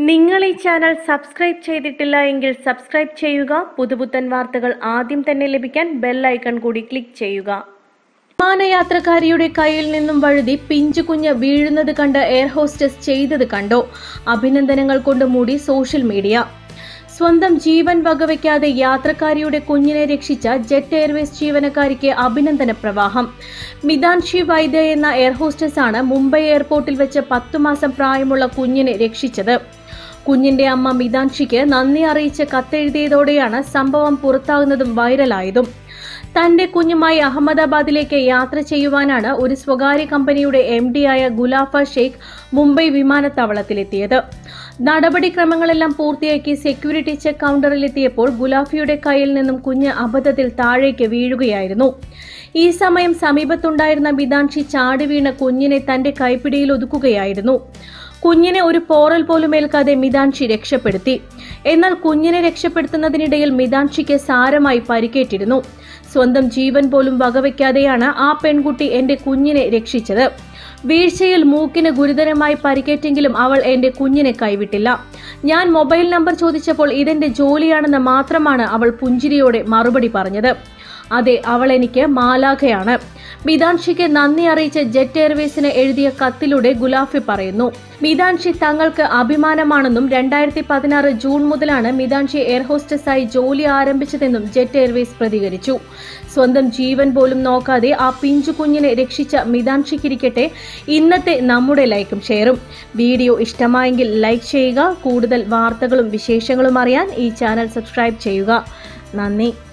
നിങ്ങൾ ഈ channel subscribe ചെയ്തിട്ടില്ല എങ്കിൽ സബ്സ്ക്രൈബ് ചെയ്യുക. പുതുപുത്തൻ വാർത്തകൾ ആദ്യം തന്നെ ലഭിക്കാൻ ബെൽ ഐക്കൺ കൂടി ക്ലിക്ക് ചെയ്യുക. വിമാനയാത്രക്കാരിയുടെ കയ്യിൽ നിന്നും വഴുതി പിഞ്ചു കുഞ്ഞ് വീഴുന്നത് കണ്ട് എയർ ഹോസ്റ്റസ് ചെയ്തത് കണ്ടോ? അഭിനന്ദനങ്ങൾ കൊണ്ട് മൂടി സോഷ്യൽ മീഡിയ. സ്വന്തം ജീവൻ വകവയ്ക്കാതെ യാത്രക്കാരിയുടെ കുഞ്ഞിനെ രക്ഷിച്ച ജെറ്റ് എയർവേസ് ജീവനക്കാരിക്ക് അഭിനന്ദന പ്രവാഹം. മിതാൻഷി വൈദ്യ എന്ന എയർ ഹോസ്റ്റസ് ആണ് മുംബൈ എയർപോർട്ടിൽ വെച്ച് 10 മാസം പ്രായമുള്ള കുഞ്ഞിനെ രക്ഷിച്ചത്. കുഞ്ഞിന്റെ അമ്മ മിതാൻഷിക്ക് നന്ദി അറിയിച്ച് കത്തെഴുതിയതോടെയാണ് സംഭവം പുറത്താകുന്നതും വൈറലായതും. തന്റെ കുഞ്ഞുമായി അഹമ്മദാബാദിലേക്ക് യാത്ര ചെയ്യുവാനാണ് ഒരു സ്വകാര്യ കമ്പനിയുടെ MD ആയ ഗുലാഫ ഷെയ്ഖ് മുംബൈ വിമാനത്താവളത്തിലെത്തിയത്. നടപടിക്രമങ്ങളെല്ലാം പൂർത്തിയാക്കി സെക്യൂരിറ്റി ചെക്ക് കൗണ്ടറിലെത്തിയപ്പോൾ ഗുലാഫിയുടെ കയ്യിൽ നിന്നും കുഞ്ഞ് അബദ്ധത്തിൽ താഴേക്ക് വീഴുകയായിരുന്നു. ഈ സമയം സമീപത്തുണ്ടായിരുന്ന മിതാൻഷി ചാടി വീണ കുഞ്ഞിനെ തന്റെ കൈപ്പിടിയിൽ ഒതുക്കുകയായിരുന്നു. കുഞ്ഞിനെ ഒരു പോറൽ പോലും ഏൽക്കാതെ മിതാൻഷി രക്ഷപ്പെടുത്തി. എന്നാൽ കുഞ്ഞിനെ രക്ഷപ്പെടുത്തുന്നതിനിടയിൽ മിതാൻഷിക്ക് സാരമായി പരിക്കേറ്റിരുന്നു. സ്വന്തം ജീവൻ പോലും വകവയ്ക്കാതെയാണ് ആ പെൺകുട്ടി എന്റെ കുഞ്ഞിനെ രക്ഷിച്ചത്. വീഴ്ചയിൽ മൂക്കിന് ഗുരുതരമായി പരിക്കേറ്റെങ്കിലും അവൾ എന്റെ കുഞ്ഞിനെ കൈവിട്ടില്ല. ഞാൻ മൊബൈൽ നമ്പർ ചോദിച്ചപ്പോൾ ഇതെന്റെ ജോലിയാണെന്ന് മാത്രമാണ് അവൾ പുഞ്ചിരിയോടെ മറുപടി പറഞ്ഞത്. അതെ, അവൾ എനിക്ക് മാലാഖയാണ്. മിതാൻഷിക്ക് നന്ദി അറിയിച്ച് ജെറ്റ് എയർവേസിന് എഴുതിയ കത്തിലൂടെ ഗുലാഫി പറയുന്നു. മിതാൻഷി തങ്ങൾക്ക് അഭിമാനമാണെന്നും 2016 ജൂൺ മുതലാണ് മിതാൻഷി എയർ ഹോസ്റ്റസായി ജോലി ആരംഭിച്ചതെന്നും ജെറ്റ് എയർവേസ് പ്രതികരിച്ചു. സ്വന്തം ജീവൻ പോലും നോക്കാതെ ആ പിഞ്ചു കുഞ്ഞിനെ രക്ഷിച്ച മിതാൻഷിക്കിരിക്കട്ടെ ഇന്നത്തെ നമ്മുടെ ലൈക്കും ഷെയറും. വീഡിയോ ഇഷ്ടമായെങ്കിൽ ലൈക്ക് ചെയ്യുക. കൂടുതൽ വാർത്തകളും വിശേഷങ്ങളും അറിയാൻ ഈ ചാനൽ സബ്സ്ക്രൈബ് ചെയ്യുക. നന്ദി.